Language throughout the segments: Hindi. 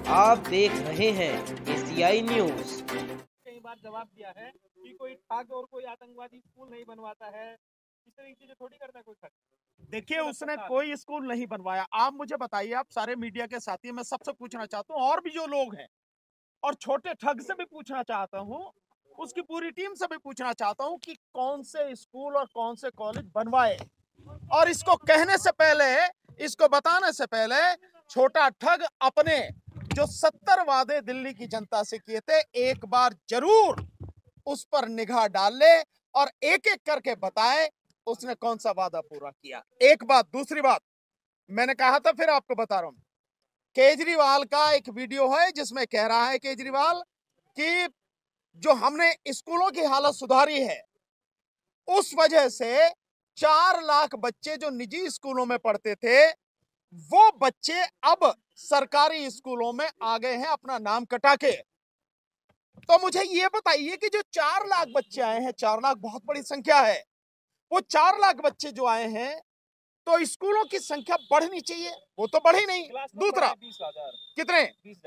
आप देख रहे हैं एसीआई न्यूज। कई बार जवाब दिया है कि कोई ठग और कोई आतंकवादी स्कूल नहीं बनवाता है, इस तरह की चीजें थोड़ी करता है कोई ठग। देखिए, उसने कोई स्कूल नहीं बनवाया। आप मुझे बताइए, आप सारे मीडिया के साथी, मैं सबसे पूछना चाहता हूँ, और भी जो लोग हैं, और छोटे ठग से भी पूछना चाहता हूँ, उसकी पूरी टीम से भी पूछना चाहता हूँ कि कौन से स्कूल और कौन से कॉलेज बनवाए। और इसको कहने से पहले, इसको बताने से पहले, छोटा ठग अपने जो 70 वादे दिल्ली की जनता से किए थे, एक बार जरूर उस पर निगाह डाल ले और एक एक करके बताए उसने कौन सा वादा पूरा किया। एक बात। दूसरी बात, मैंने कहा था, फिर आपको बता रहा हूं, केजरीवाल का एक वीडियो है जिसमें कह रहा है केजरीवाल कि जो हमने स्कूलों की हालत सुधारी है, उस वजह से 4 लाख बच्चे जो निजी स्कूलों में पढ़ते थे, वो बच्चे अब सरकारी स्कूलों में आ गए हैं अपना नाम कटा के। तो मुझे ये बताइए कि जो 4 लाख बच्चे आए हैं, 4 लाख बहुत बड़ी संख्या है, वो 4 लाख बच्चे जो आए हैं, तो स्कूलों की संख्या बढ़नी चाहिए, वो तो बढ़ी नहीं। दूसरा, 20,000 कितने?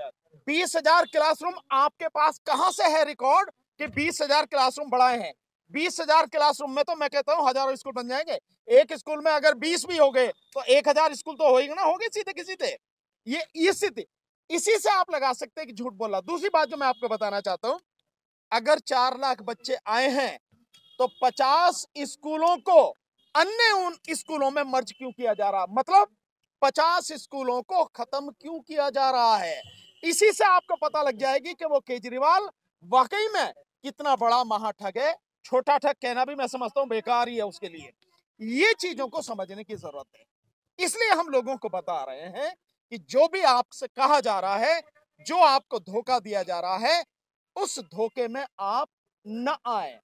20,000 क्लासरूम आपके पास कहां से है रिकॉर्ड कि 20,000 क्लासरूम बढ़ाए हैं? 20,000 क्लासरूम में तो मैं कहता हूं हजारों स्कूल बन जाएंगे। एक स्कूल में अगर 20 भी हो गए तो 1,000 स्कूल तो होएंगे ना, होंगे सीधे की सीधे। ये स्थिति, इसी से आप लगा सकते हैं कि झूठ बोला। दूसरी बात जो मैं आपको बताना चाहता हूं, अगर 4 लाख बच्चे आए हैं तो 50 स्कूलों को अन्य उन स्कूलों में मर्ज क्यों किया जा रहा? मतलब 50 स्कूलों को खत्म क्यों किया जा रहा है? इसी से आपको पता लग जाएगी कि वो केजरीवाल वाकई में कितना बड़ा महाठग है। छोटा ठग कहना भी मैं समझता हूं बेकार ही है उसके लिए। ये चीजों को समझने की जरूरत है। इसलिए हम लोगों को बता रहे हैं कि जो भी आपसे कहा जा रहा है, जो आपको धोखा दिया जा रहा है, उस धोखे में आप न आए।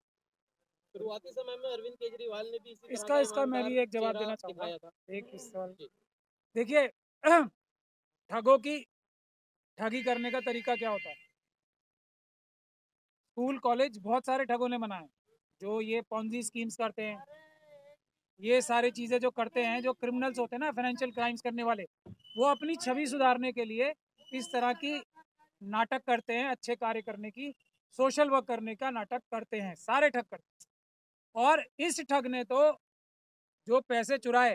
शुरुआती समय में अरविंद केजरीवाल ने भी इसी इसका मैं भी एक जवाब देना चाहूंगा। एक सवाल, देखिए ठगों की ठगी करने का तरीका क्या होता है। स्कूल कॉलेज बहुत सारे ठगों ने बनाए, जो ये पॉन्जी स्कीम्स करते हैं, ये सारी चीज़ें जो करते हैं, जो क्रिमिनल्स होते हैं ना, फाइनेंशियल क्राइम्स करने वाले, वो अपनी छवि सुधारने के लिए इस तरह की नाटक करते हैं, अच्छे कार्य करने की, सोशल वर्क करने का नाटक करते हैं, सारे ठग करते हैं। और इस ठग ने तो जो पैसे चुराए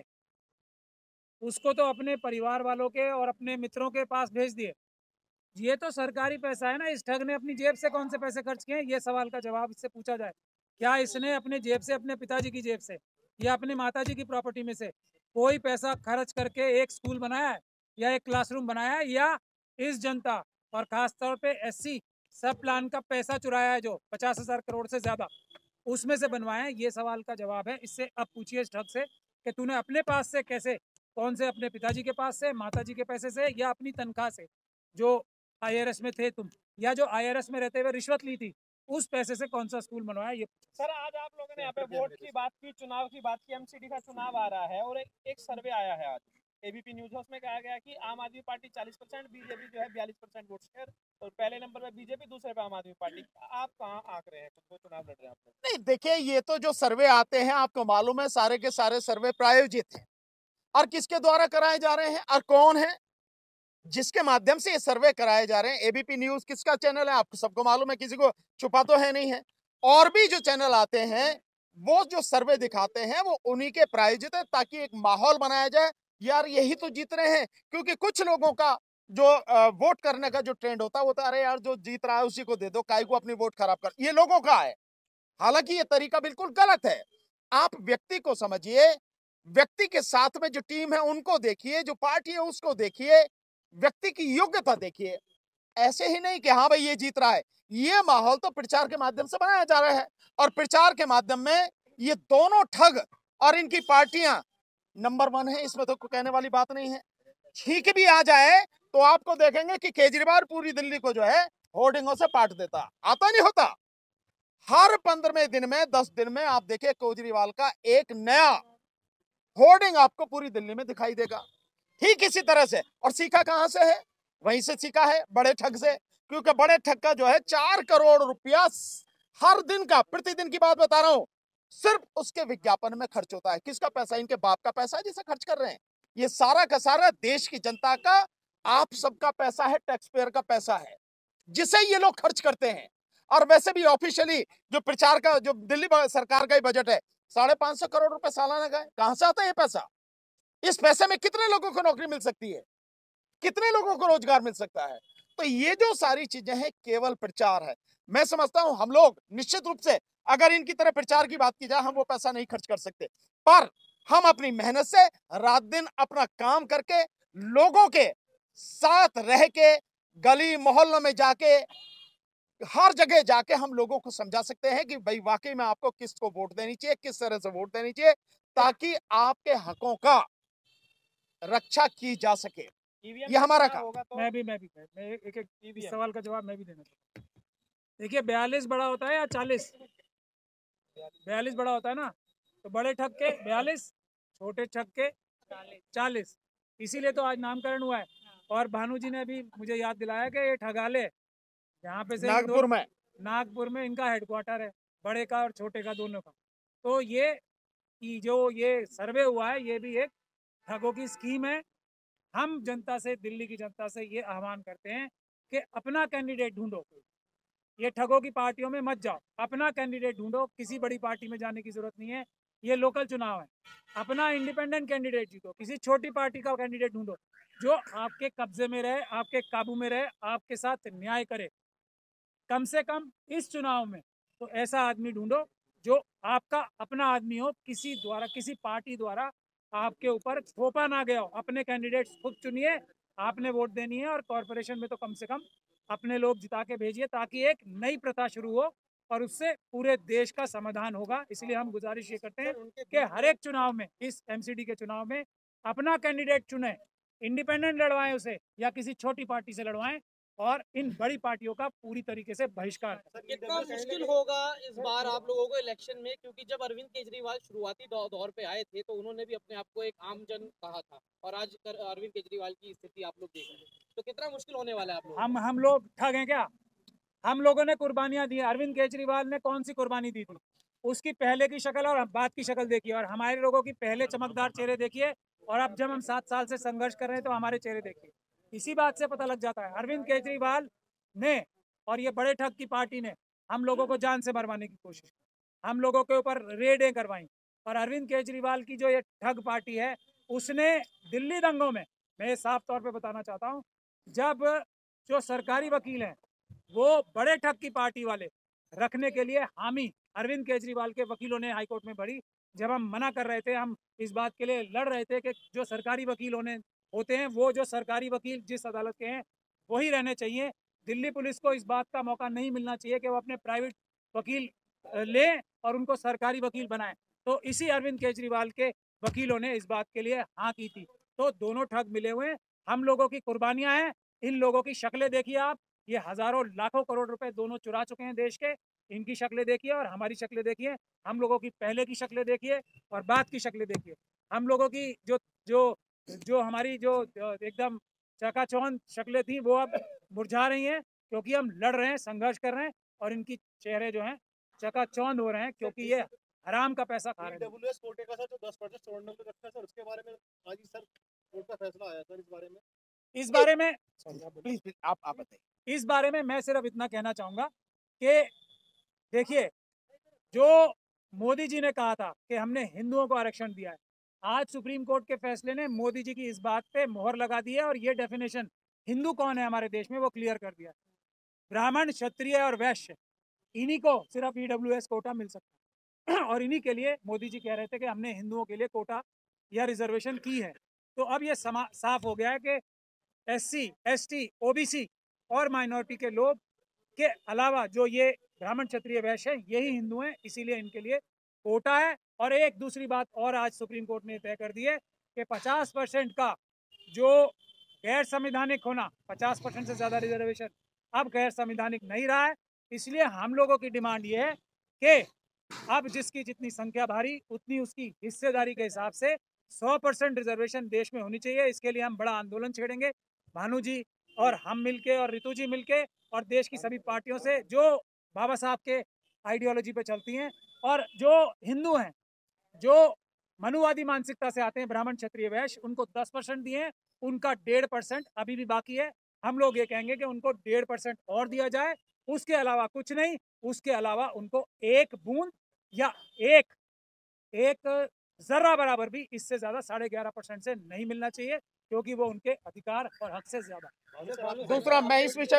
उसको तो अपने परिवार वालों के और अपने मित्रों के पास भेज दिए। ये तो सरकारी पैसा है ना, इस ठग ने अपनी जेब से कौन से पैसे खर्च किए? ये सवाल का जवाब इससे पूछा जाए। क्या इसने अपने जेब से, अपने पिताजी की जेब से या अपने माताजी की प्रॉपर्टी में से कोई पैसा खर्च करके एक स्कूल बनाया है या एक क्लासरूम बनाया है, या इस जनता और खासतौर पे एससी सब प्लान का पैसा चुराया है जो 50,000 करोड़ से ज्यादा, उसमें से बनवाया है? ये सवाल का जवाब है। इससे अब पूछिए इस ठग से कि तूने अपने पास से कैसे, कौन से अपने पिताजी के पास से, माताजी के पैसे से, या अपनी तनख्वाह से जो आईआरएस में थे तुम, या जो आईआरएस में रहते हुए रिश्वत ली थी, उस पैसे से कौन सा स्कूल बनवाया? ये सर, आज आप लोगों ने यहाँ पे वोट की बात की, चुनाव की बात की, एमसीडी का चुनाव आ रहा है और एक सर्वे आया है आज एबीपी न्यूज है, उसमें कहा गया कि आम आदमी पार्टी 40%, बीजेपी जो है 42% वोट शेयर, और पहले नंबर पे बीजेपी, दूसरे पे आम आदमी पार्टी। आप कहाँ आंक रहे हैं, खुद को चुनाव लड़ रहे हैं आप लोग? नहीं, देखिए, ये तो जो सर्वे आते हैं, आपको मालूम है, सारे के सारे सर्वे प्रायोजित हैं। और किसके द्वारा कराए जा रहे हैं और कौन है जिसके माध्यम से ये सर्वे कराए जा रहे हैं? एबीपी न्यूज किसका चैनल है? आपको सबको मालूम है, किसी को छुपा तो है नहीं है। और भी जो चैनल आते हैं, वो जो सर्वे दिखाते हैं, वो उन्हीं के प्रायोजित है, ताकि एक माहौल बनाया जाए, यार यही तो जीत रहे हैं। क्योंकि कुछ लोगों का जो वोट करने का जो ट्रेंड होता है, वो तो अरे यार जो जीत रहा है उसी को दे दो, काहे को अपनी वोट खराब कर, ये लोगों का है। हालांकि ये तरीका बिल्कुल गलत है। आप व्यक्ति को समझिए, व्यक्ति के साथ में जो टीम है उनको देखिए, जो पार्टी है उसको देखिए, व्यक्ति की योग्यता देखिए। ऐसे ही नहीं कि हाँ भाई ये जीत रहा है। ये माहौल तो प्रचार के माध्यम से बनाया जा रहा है, और प्रचार के माध्यम में ये दोनों ठग और इनकी पार्टियां नंबर 1 है, इसमें तो कहने वाली बात नहीं है। ठीक भी आ जाए तो आपको देखेंगे कि केजरीवाल पूरी दिल्ली को जो है होर्डिंगों से पाट देता, आता नहीं होता। हर 15वें दिन में, 10 दिन में आप देखिए केजरीवाल का एक नया होर्डिंग आपको पूरी दिल्ली में दिखाई देगा। ठीक इसी तरह से, और सीखा कहां से है? वहीं से सीखा है, बड़े ठग से। क्योंकि बड़े ठग का जो है 4 करोड़ रुपया हर दिन का, प्रतिदिन की बात बता रहा हूं, सिर्फ उसके विज्ञापन में खर्च होता है। किसका पैसा? इनके बाप का पैसा है जिसे खर्च कर रहे हैं। ये सारा का सारा देश की जनता का आप सबका पैसा है, टैक्स पेयर का पैसा है, जिसे ये लोग खर्च करते हैं। और वैसे भी ऑफिशियली जो प्रचार का, जो दिल्ली सरकार का ही बजट है, 550 करोड़ रुपए सालाना का है। कहां से आता है ये पैसा? इस पैसे में कितने लोगों को नौकरी मिल सकती है, कितने लोगों को रोजगार मिल सकता है? तो ये जो सारी चीजें हैं केवल प्रचार है। मैं समझता हूं हम लोग निश्चित रूप से अगर इनकी तरह प्रचार की बात की जाए, हम वो पैसा नहीं खर्च कर सकते, पर हम अपनी मेहनत से रात दिन अपना काम करके लोगों के साथ रह के गली मोहल्लों में जाके हर जगह जाके हम लोगों को समझा सकते हैं कि भाई वाकई में आपको किसको वोट देनी चाहिए, किस तरह से वोट देनी चाहिए, ताकि आपके हकों का रक्षा की जा सके। ईवीएम ये हमारा का काम। होगा तो मैं एक एक ईवीएम सवाल का जवाब मैं भी देना चाहता हूँ। देखिए 42 बड़ा होता है या 40? 42 बड़ा होता है ना, तो बड़े ठग के 42, छोटे ठग के 40। इसीलिए तो आज नामकरण हुआ है। और भानु जी ने भी मुझे याद दिलाया कि ये ठगाले यहाँ पे से नागपुर में नागपुर में इनका हेडक्वार्टर है, बड़े का और छोटे का दोनों का। तो ये कि जो ये सर्वे हुआ है ये भी एक ठगों की स्कीम है। हम जनता से, दिल्ली की जनता से ये आह्वान करते हैं कि अपना कैंडिडेट ढूंढो, ये ठगों की पार्टियों में मत जाओ, अपना कैंडिडेट ढूंढो। किसी बड़ी पार्टी में जाने की जरूरत नहीं है, ये लोकल चुनाव है। अपना इंडिपेंडेंट कैंडिडेट जीतो, किसी छोटी पार्टी का कैंडिडेट ढूंढो जो आपके कब्जे में रहे, आपके काबू में रहे, आपके साथ न्याय करे। कम से कम इस चुनाव में तो ऐसा आदमी ढूंढो जो आपका अपना आदमी हो, किसी द्वारा, किसी पार्टी द्वारा आपके ऊपर थोपा ना गया हो। अपने कैंडिडेट खुद चुनिए, आपने वोट देनी है, और कॉरपोरेशन में तो कम से कम अपने लोग जिता के भेजिए, ताकि एक नई प्रथा शुरू हो और उससे पूरे देश का समाधान होगा। इसलिए हम गुजारिश ये करते हैं कि हर एक चुनाव में, इस एमसीडी के चुनाव में अपना कैंडिडेट चुने, इंडिपेंडेंट लड़वाएं उसे या किसी छोटी पार्टी से लड़वाएं, और इन बड़ी पार्टियों का पूरी तरीके से बहिष्कार करें। कितना मुश्किल होगा इस बार आप लोगों को इलेक्शन में, क्योंकि जब अरविंद केजरीवाल शुरुआती दौर पे आए थे तो उन्होंने भी अपने आप को एक आमजन कहा था, और आज अरविंद केजरीवाल की स्थिति आप लोग देख रहे हैं, तो कितना मुश्किल होने वाला है आप लोग? हम लोग ठग हैं क्या? हम लोगों ने कुर्बानियां दी। अरविंद केजरीवाल ने कौन सी कुर्बानी दी थी? उसकी पहले की शक्ल और बाद की शक्ल देखिए, और हमारे लोगों की पहले चमकदार चेहरे देखिए, और अब जब हम 7 साल से संघर्ष कर रहे हैं तो हमारे चेहरे देखिए। इसी बात से पता लग जाता है अरविंद केजरीवाल ने और ये बड़े ठग की पार्टी ने हम लोगों को जान से मरवाने की कोशिश की, हम लोगों के ऊपर रेडें करवाई। और अरविंद केजरीवाल की जो ये ठग पार्टी है, उसने दिल्ली दंगों में, मैं साफ तौर पे बताना चाहता हूँ, जब जो सरकारी वकील हैं वो बड़े ठग की पार्टी वाले रखने के लिए हामी अरविंद केजरीवाल के वकीलों ने हाईकोर्ट में भरी। जब हम मना कर रहे थे, हम इस बात के लिए लड़ रहे थे कि जो सरकारी वकील होते हैं, वो जो सरकारी वकील जिस अदालत के हैं वही रहने चाहिए। दिल्ली पुलिस को इस बात का मौका नहीं मिलना चाहिए कि वो अपने प्राइवेट वकील ले और उनको सरकारी वकील बनाए। तो इसी अरविंद केजरीवाल के वकीलों ने इस बात के लिए हाँ की थी। तो दोनों ठग मिले हुए हैं, हम लोगों की कुर्बानियां हैं। इन लोगों की शक्लें देखिए आप, ये हजारों लाखों करोड़ रुपए दोनों चुरा चुके हैं देश के। इनकी शक्लें देखिए और हमारी शक्लें देखिए, हम लोगों की पहले की शक्लें देखिए और बाद की शक्लें देखिए। हम लोगों की जो जो जो हमारी जो एकदम चकाचौंध शक्लें थी वो अब मुरझा रही हैं, क्योंकि हम लड़ रहे हैं, संघर्ष कर रहे हैं, और इनकी चेहरे जो हैं चकाचौंध हो रहे हैं, क्योंकि ये हराम का पैसा खा रहे हैं। ईडब्ल्यूएस कोटे का सर जो 10% छोड़ने को रखा है सर, उसके बारे में आज ही सर कोर्ट का फैसला आया सर, इस बारे में प्लीज आप बताइए। इस बारे में मैं सिर्फ इतना कहना चाहूंगा कि देखिए, जो मोदी जी ने कहा था कि हमने हिंदुओं को आरक्षण दिया है, आज सुप्रीम कोर्ट के फैसले ने मोदी जी की इस बात पे मोहर लगा दी है, और ये डेफिनेशन हिंदू कौन है हमारे देश में वो क्लियर कर दिया। ब्राह्मण, क्षत्रिय और वैश्य, इन्हीं को सिर्फ ईडब्ल्यूएस कोटा मिल सकता है। और इन्हीं के लिए मोदी जी कह रहे थे कि हमने हिंदुओं के लिए कोटा या रिजर्वेशन की है। तो अब ये साफ हो गया है कि SC, ST, OBC और माइनॉरिटी के लोग के अलावा जो ये ब्राह्मण, क्षत्रिय, वैश्य हैं, यही हिंदू हैं, इसीलिए इनके लिए कोटा है। और एक दूसरी बात और आज सुप्रीम कोर्ट ने तय कर दी है कि 50% का जो गैर संवैधानिक होना, 50% से ज्यादा रिजर्वेशन अब गैर संवैधानिक नहीं रहा है। इसलिए हम लोगों की डिमांड ये है कि अब जिसकी जितनी संख्या भारी उतनी उसकी हिस्सेदारी के हिसाब से 100% रिजर्वेशन देश में होनी चाहिए। इसके लिए हम बड़ा आंदोलन छेड़ेंगे, भानु जी और हम मिलके और रितु जी मिलके, और देश की सभी पार्टियों से जो बाबा साहब के आइडियोलॉजी पे चलती हैं और जो हिंदू हैं, जो मनुवादी मानसिकता से आते हैं, ब्राह्मण क्षत्रिय वैश्य, उनको 10% दिए, उनका 1.5% अभी भी बाकी है। हम लोग ये कहेंगे कि उनको 1.5% और दिया जाए, उसके अलावा कुछ नहीं। उसके अलावा उनको एक बूंद या एक जर्रा बराबर भी इससे ज्यादा 11.5% से नहीं मिलना चाहिए, क्योंकि वो उनके अधिकार और हक से ज्यादा। दूसरा, मैं इस विषय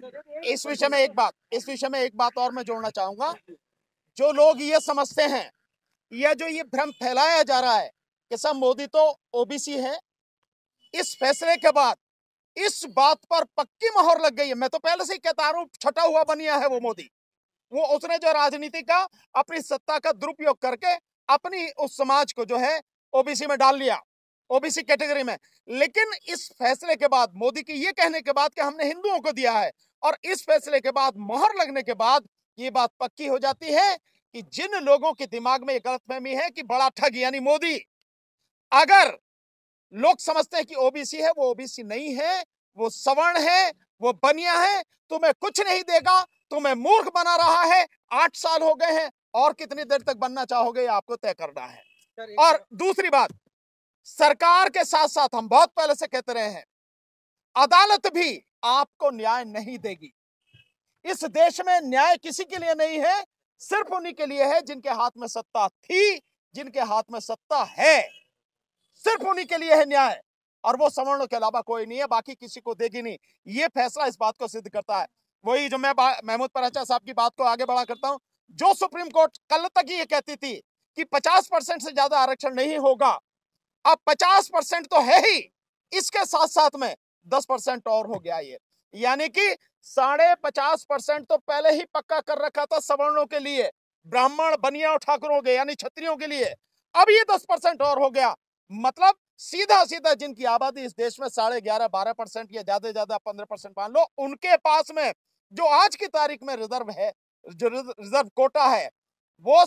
में एक बात और मैं जोड़ना चाहूंगा। जो लोग ये समझते हैं, या जो ये भ्रम फैलाया जा रहा है कि सब मोदी तो ओबीसी है, इस फैसले के बाद इस बात पर पक्की मोहर लग गई है। मैं तो पहले से ही कहता हूं, छटा हुआ बनिया है वो मोदी। वो उसने जो राजनीति का अपनी सत्ता का दुरुपयोग करके अपनी उस समाज को जो है ओबीसी में डाल लिया, ओबीसी कैटेगरी में। लेकिन इस फैसले के बाद, मोदी की ये कहने के बाद कि हमने हिंदुओं को दिया है, और इस फैसले के बाद मोहर लगने के बाद ये बात पक्की हो जाती है कि जिन लोगों के दिमाग में ये गलतफहमी है कि बड़ा ठग यानी मोदी, अगर लोग समझते हैं कि ओबीसी है, वो ओबीसी नहीं है, वो सवर्ण है, वो बनिया है, तुम्हें कुछ नहीं देगा, तुम्हें मूर्ख बना रहा है। 8 साल हो गए हैं, और कितनी देर तक बनना चाहोगे आपको तय करना है। और दूसरी बात, सरकार के साथ साथ हम बहुत पहले से कहते रहे हैं, अदालत भी आपको न्याय नहीं देगी। इस देश में न्याय किसी के लिए नहीं है, सिर्फ उन्हीं के लिए है जिनके हाथ में सत्ता थी, जिनके हाथ में सत्ता है, सिर्फ उन्हीं के लिए है न्याय, और वो सवर्णों के अलावा कोई नहीं है, बाकी किसी को देगी नहीं। ये फैसला इस बात को सिद्ध करता है। वही जो मैं महमूद पराचा साहब की बात को आगे बढ़ा करता हूं, जो सुप्रीम कोर्ट कल तक ये कहती थी कि 50% से ज्यादा आरक्षण नहीं होगा, अब 50% तो है ही, इसके साथ साथ में 10% और हो गया ये, यानी कि 50.5% तो पहले ही पक्का कर रखा था सवर्णों के लिए, ब्राह्मण, बनिया और ठाकुरों के यानी क्षत्रियों के लिए। अब ये 10% और हो गया, मतलब सीधा सीधा जिनकी आबादी इस देश में 11.5-12% या ज्यादा से ज्यादा 15% मान लो, उनके पास में जो आज की तारीख में रिजर्व है, जो रिजर्व कोटा है, वो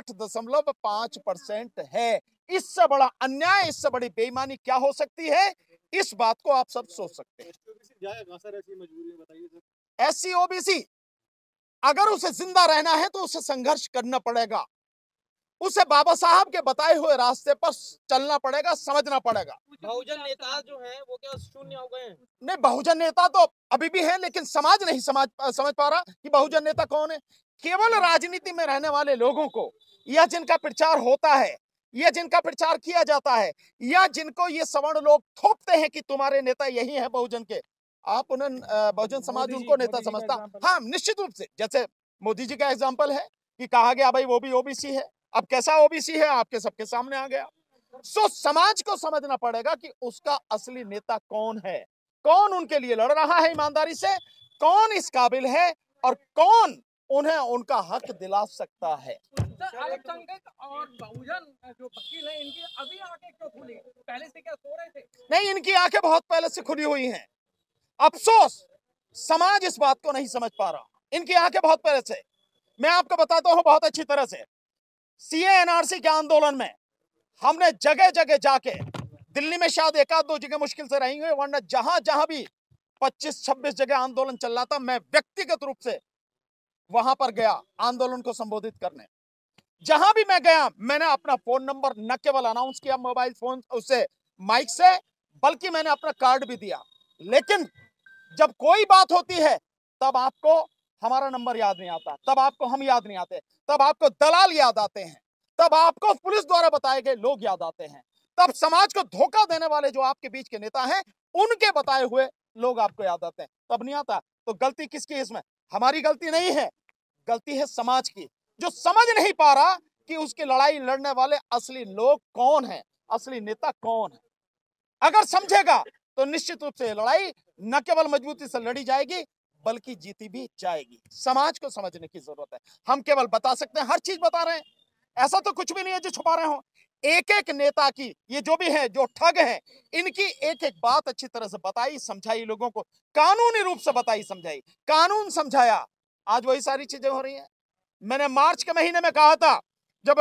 60.5% है। इससे बड़ा अन्याय, इससे बड़ी बेईमानी क्या हो सकती है? इस बात को आप सब सोच सकते हैं। एससी ओबीसी अगर उसे जिंदा रहना है तो उसे संघर्ष करना पड़ेगा, उसे बाबा साहब के बताए हुए रास्ते पर चलना पड़ेगा, समझना पड़ेगा। बहुजन नेता जो हैं वो क्या शून्य हो गए हैं? नहीं, बहुजन नेता तो अभी भी है, लेकिन समाज नहीं समझ पा रहा कि बहुजन नेता कौन है। केवल राजनीति में रहने वाले लोगों को, या जिनका प्रचार होता है, या जिनका प्रचार किया जाता है, या जिनको ये सवर्ण लोग थोपते हैं कि तुम्हारे नेता यही है बहुजन के, आप उन्हें बहुजन समाज उनको नेता समझता। हाँ, निश्चित रूप से, जैसे मोदी जी का एग्जाम्पल है कि कहा गया भाई वो भी ओबीसी है, अब कैसा ओबीसी है आपके सबके सामने आ गया। सो समाज को समझना पड़ेगा कि उसका असली नेता कौन है, कौन उनके लिए लड़ रहा है ईमानदारी से, कौन इस काबिल है, और कौन उन्हें उनका हक दिला सकता है। अल्पसंख्यक और बहुजन जो वकील हैं, इनकी अभी आंखें क्यों खुली? पहले से क्या सो रहे थे? नहीं, इनकी आंखें बहुत पहले से खुली हुई हैं। अफसोस समाज इस बात को नहीं समझ पा रहा, इनकी आंखें बहुत पहले से। मैं आपको बताता हूं बहुत अच्छी तरह से, सीए एनआरसी के आंदोलन में हमने जगह जगह जाके, दिल्ली में शायद 1-2 जगह मुश्किल से रहेंगे, वरना जहां जहां भी 25-26 जगह आंदोलन चल रहा था, मैं व्यक्तिगत रूप से वहां पर गया आंदोलन को संबोधित करने। जहां भी मैं गया, मैंने अपना फोन नंबर न केवल अनाउंस किया मोबाइल फोन उससे, माइक से, बल्कि मैंने अपना कार्ड भी दिया। लेकिन जब कोई बात होती है, तब आपको हमारा नंबर याद नहीं आता, तब आपको हम याद नहीं आते, तब आपको दलाल याद आते हैं, तब आपको पुलिस द्वारा बताए गए लोग याद आते हैं, तब समाज को धोखा देने वाले जो आपके बीच के नेता हैं, उनके बताए हुए लोग आपको याद आते हैं, तब नहीं आता। तो गलती किसकी है इसमें? हमारी गलती नहीं है, गलती है समाज की, जो समझ नहीं पा रहा कि उसकी लड़ाई लड़ने वाले असली लोग कौन हैं, असली नेता कौन है। अगर समझेगा तो निश्चित रूप से लड़ाई न केवल मजबूती से लड़ी जाएगी, बल्कि जीती भी जाएगी। समाज को समझने की जरूरत है। हम केवल बता सकते हैं, हर चीज बता रहे हैं, ऐसा तो कुछ भी नहीं है जो छुपा रहे हो। एक एक नेता की, ये जो भी है, जो ठग हैं, इनकी एक एक बात अच्छी तरह से बताई, समझाई, लोगों को कानूनी रूप से बताई, समझाई, कानून समझाया। आज वही सारी चीजें हो रही हैं। मैंने मार्च के महीने में कहा था, जब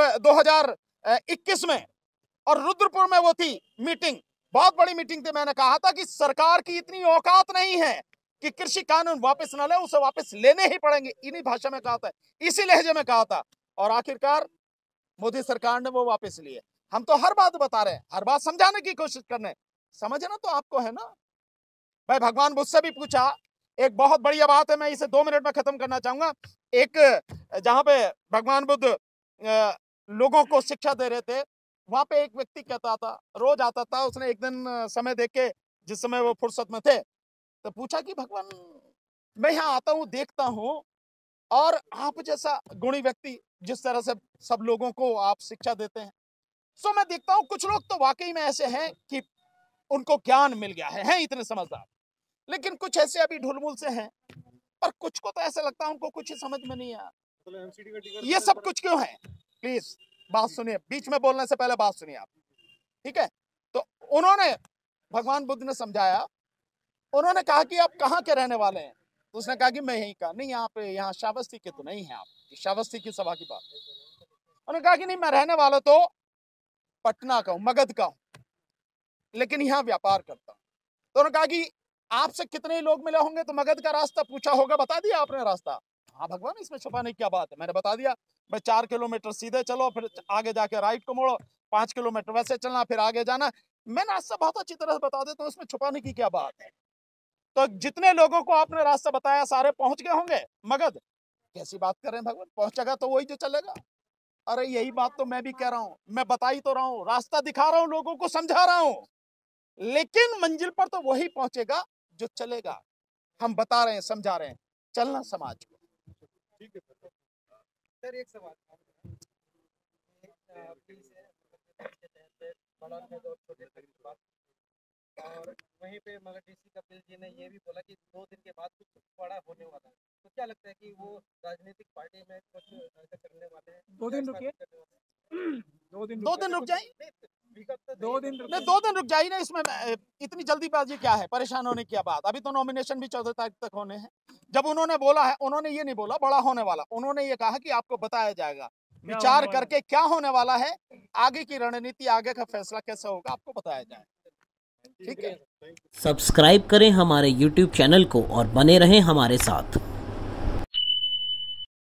2021 में, और रुद्रपुर में वो थी मीटिंग, बहुत बड़ी मीटिंग थी, मैंने कहा था कि सरकार की इतनी औकात नहीं है कि कृषि कानून वापस न ले, उसे वापस लेने ही पड़ेंगे। इन्हीं भाषा में कहा था, इसी लहजे में कहा था, और आखिरकार मोदी सरकार ने वो वापस लिए। हम तो हर बात बता रहे हैं, हर बात समझाने की कोशिश कर रहे हैं, समझना तो आपको है ना। भाई भगवान बुद्ध से भी पूछा, एक बहुत बढ़िया बात है, मैं इसे 2 मिनट में खत्म करना चाहूंगा। एक जहां पे भगवान बुद्ध लोगों को शिक्षा दे रहे थे, वहां पे एक व्यक्ति कहता था, रोज आता था, उसने एक दिन समय देख के, जिस समय वो फुर्सत में थे, तो पूछा कि भगवान मैं यहाँ आता हूँ, देखता हूँ, और आप जैसा गुणी व्यक्ति जिस तरह से सब लोगों को आप शिक्षा देते हैं, सो मैं देखता हूँ कुछ लोग तो वाकई में ऐसे हैं कि उनको ज्ञान मिल गया है इतने समझदार, लेकिन कुछ ऐसे अभी ढुलमुल से हैं, और कुछ को तो ऐसा लगता है उनको कुछ ही समझ में नहीं आया। ये सब कुछ क्यों है? प्लीज बात सुनिए, बीच में बोलने से पहले बात सुनिए आप, ठीक है? तो उन्होंने, भगवान बुद्ध ने समझाया, उन्होंने कहा कि आप कहाँ के रहने वाले हैं? तो उसने कहा कि मैं यहीं का। नहीं, यहाँ पे, यहाँ श्रावस्ती के तो नहीं है आप, श्रावस्ती की सभा की बात। उन्होंने कहा कि नहीं, मैं रहने वाला तो पटना का हूँ, मगध का हूँ, लेकिन यहाँ व्यापार करता हूँ। तो उन्होंने कहा कि आपसे कितने लोग मिले होंगे? तो मगध का रास्ता पूछा होगा, बता दिया आपने रास्ता? हाँ भगवान, इसमें छुपाने की क्या बात है, मैंने बता दिया। भाई 4 किलोमीटर सीधे चलो, फिर आगे जाके राइट को मोड़ो, 5 किलोमीटर वैसे चलना, फिर आगे जाना। मैं रास्ता बहुत अच्छी तरह से बता देता हूँ, उसमें छुपाने की क्या बात है। तो जितने लोगों को आपने रास्ता बताया सारे पहुंच गए होंगे मगध। कैसी बात कर रहे हैं भगवान, पहुंचेगा तो वही जो चलेगा। अरे यही बात तो मैं भी कह रहा हूँ, मैं बता ही तो रहा हूँ, रास्ता दिखा रहा हूँ, लोगों को समझा रहा हूँ, लेकिन मंजिल पर तो वही पहुंचेगा जो चलेगा। हम बता रहे हैं, समझा रहे हैं, चलना समाज को। ठीक है सर, एक सवाल, और वहीं पे मगर डीसी कपिल जी ने ये भी बोला कि 2 दिन के बाद कुछ बड़ा होने वाला है, तो क्या लगता है कि वो राजनीतिक पार्टी में कुछ ऐसा करने वाले हैं? 2 दिन रुकिए, 2 दिन 2 दिन रुक जाए, 2 दिन नहीं 2 दिन रुक जाइए ना, इसमें इतनी जल्दीबाजी क्या है, परेशान होने की बात। अभी तो नॉमिनेशन भी 14 तारीख तक होने हैं। जब उन्होंने बोला है, उन्होंने ये नहीं बोला बड़ा होने वाला, उन्होंने ये कहा कि आपको बताया जाएगा, विचार करके क्या होने वाला है, आगे की रणनीति, आगे का फैसला कैसे होगा, आपको बताया जाएगा। ठीक है, सब्सक्राइब करें हमारे YouTube चैनल को और बने रहें हमारे साथ।